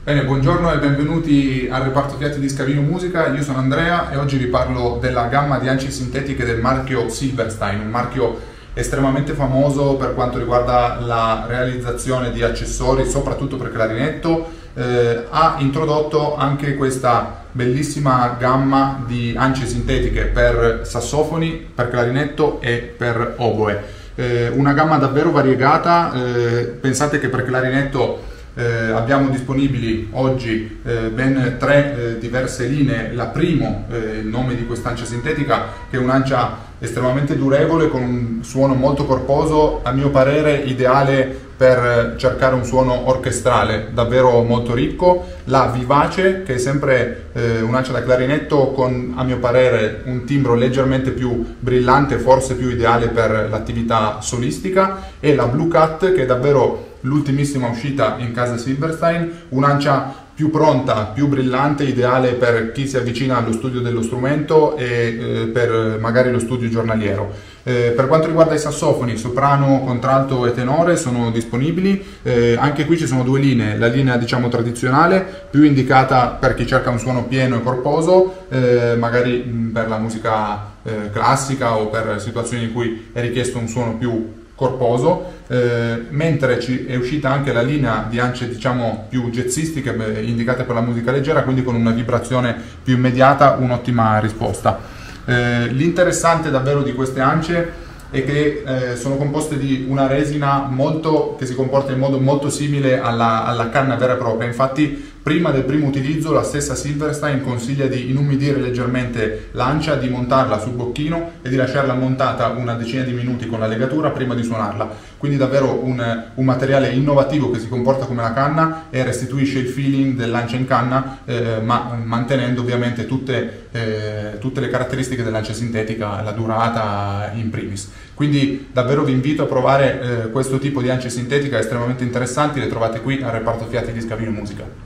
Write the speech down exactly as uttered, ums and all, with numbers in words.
Bene, buongiorno e benvenuti al reparto fiati di Scavino Musica. Io sono Andrea e oggi vi parlo della gamma di ance sintetiche del marchio Silverstein, un marchio estremamente famoso per quanto riguarda la realizzazione di accessori, soprattutto per clarinetto. Eh, ha introdotto anche questa bellissima gamma di ance sintetiche per sassofoni, per clarinetto e per oboe. Eh, una gamma davvero variegata. Eh, pensate che per clarinetto Eh, abbiamo disponibili oggi eh, ben tre eh, diverse linee. La primo, eh, il nome di quest'ancia sintetica, che è un'ancia estremamente durevole con un suono molto corposo, a mio parere ideale per cercare un suono orchestrale davvero molto ricco. La Vivace, che è sempre eh, un'ancia da clarinetto con, a mio parere, un timbro leggermente più brillante, forse più ideale per l'attività solistica, e la Blue Cat, che è davvero l'ultimissima uscita in casa Silverstein, un'ancia più pronta, più brillante, ideale per chi si avvicina allo studio dello strumento e eh, per magari lo studio giornaliero. Eh, per quanto riguarda i sassofoni, soprano, contralto e tenore sono disponibili. Eh, anche qui ci sono due linee: la linea diciamo tradizionale, più indicata per chi cerca un suono pieno e corposo, eh, magari mh, per la musica eh, classica o per situazioni in cui è richiesto un suono più corposo, eh, mentre ci è uscita anche la linea di ance diciamo più jazzistiche, beh, indicate per la musica leggera, quindi con una vibrazione più immediata, un'ottima risposta. Eh, l'interessante davvero di queste ance è che eh, sono composte di una resina molto, che si comporta in modo molto simile alla, alla canna vera e propria. Infatti prima del primo utilizzo la stessa Silverstein consiglia di inumidire leggermente l'ancia, di montarla sul bocchino e di lasciarla montata una decina di minuti con la legatura prima di suonarla. Quindi davvero un, un materiale innovativo che si comporta come la canna e restituisce il feeling dell'ancia in canna, eh, ma mantenendo ovviamente tutte, eh, tutte le caratteristiche dell'ancia sintetica, la durata in primis. Quindi davvero vi invito a provare eh, questo tipo di ance sintetica estremamente interessanti. Le trovate qui al reparto fiati di Scavino Musica.